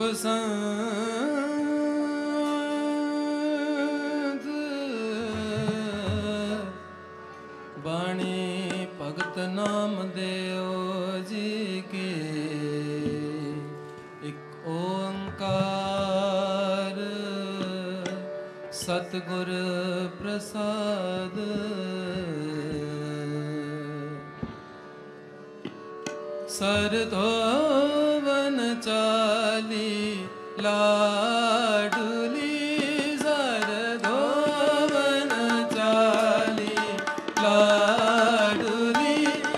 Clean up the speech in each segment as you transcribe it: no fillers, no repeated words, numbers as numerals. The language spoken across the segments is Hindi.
संत बाणी भगत नाम देव जी के एक ओंकार सतगुर प्रसाद। सरधोवन चाली लाडली सरधोवन चाली लाडली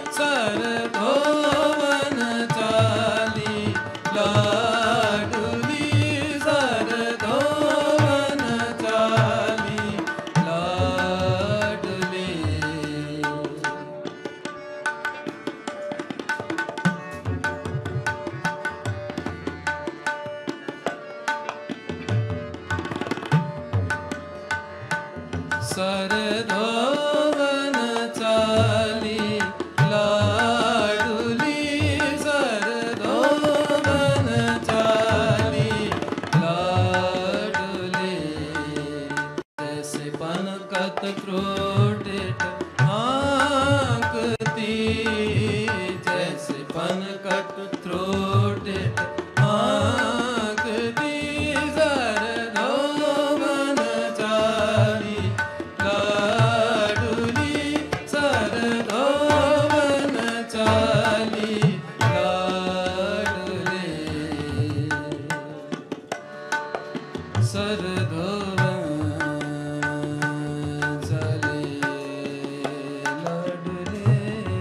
सरधोवन चाली लाडली सरधोवन चाली लाडली। सरधोवन चाली लाडली सरधोवन चाली लाडली। जैसे पनकत त्रोटित आंकती जैसे पनकत त्रोटित आंकती सरधोवन चाली लाडली सरधोवन चाली लाडली। सरधोवन चाली लाडली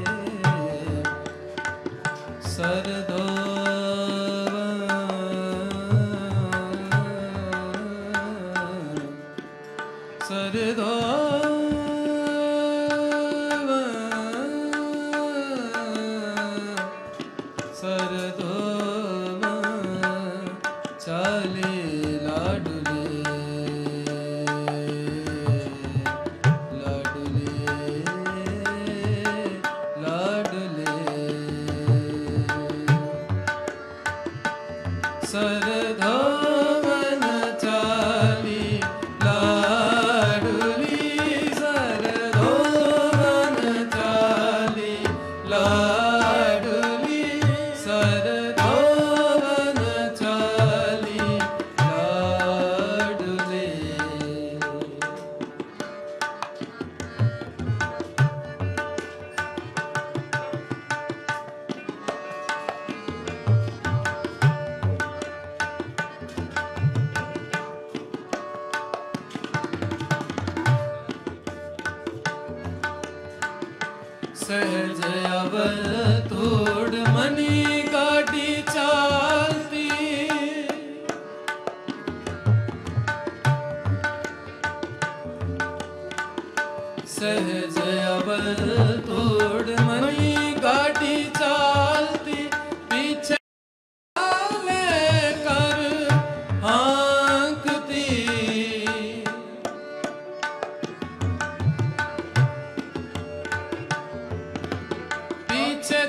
सरधोवन चाली लाडली लाडली लाडली। सरधोवन चाली लाडली सरधोवन चाली लाडली सरधोवन चाली लाडली। सहज अवल तोड़ मनी गाड़ी चालती सहज अवल तोड़ मनी गाड़ी चालती पीछे लेकर आंकती पीछे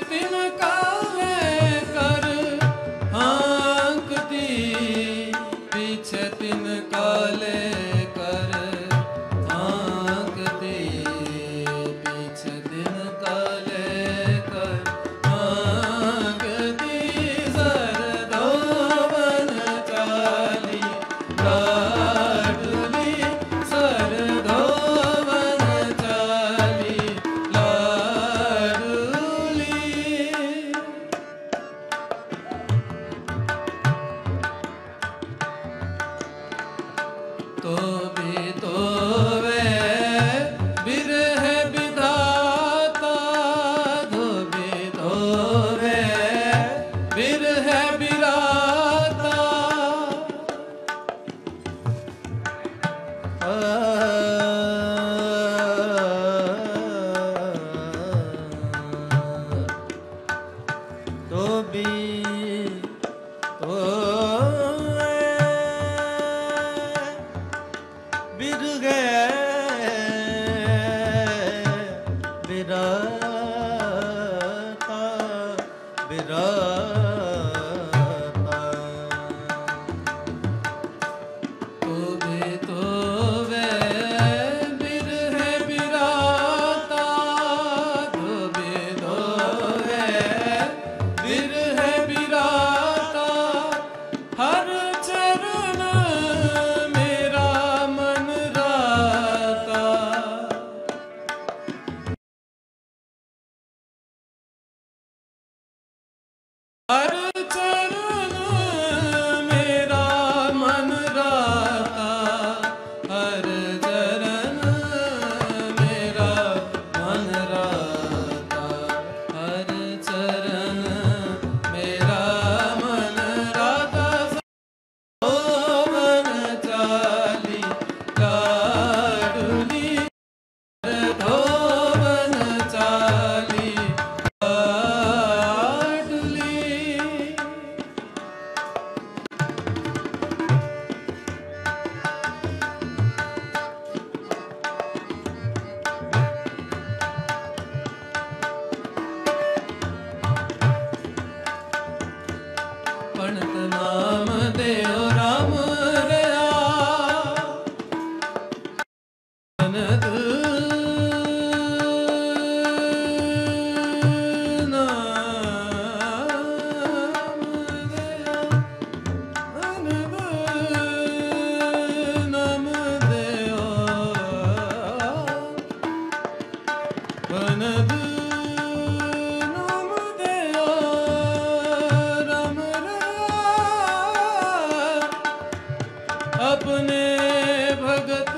अपने भगत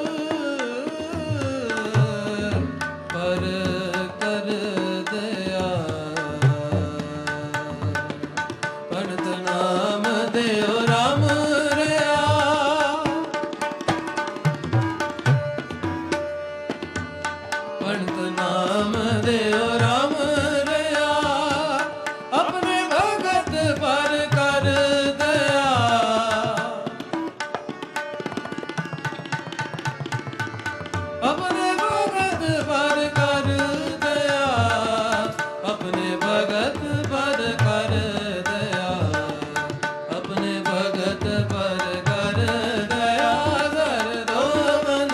पर कर दया पंडित नाम देव राम रया पंडित नाम देव राम रया अपने भगत पर कर दया अपने भगत पर कर दया अपने भगत पर कर दया अपने भगत पर कर दया सर दो मन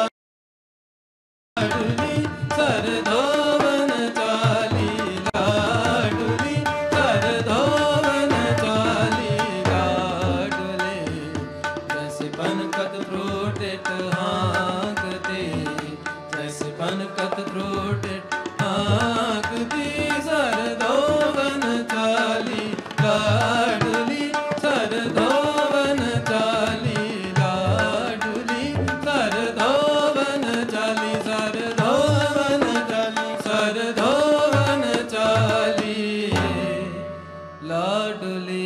लाडली सर दो मन चाली लाडली सर दो मन चाली लाडले जैसे पनकत प्रोटेट हाँकते जैसे पनकत प्रोटेट हाँकती सर दो मन चाली लाडली सर दो मन चाली लाडली सर दो मन चाली सर दो मन चाली सर दो मन चाली लाडली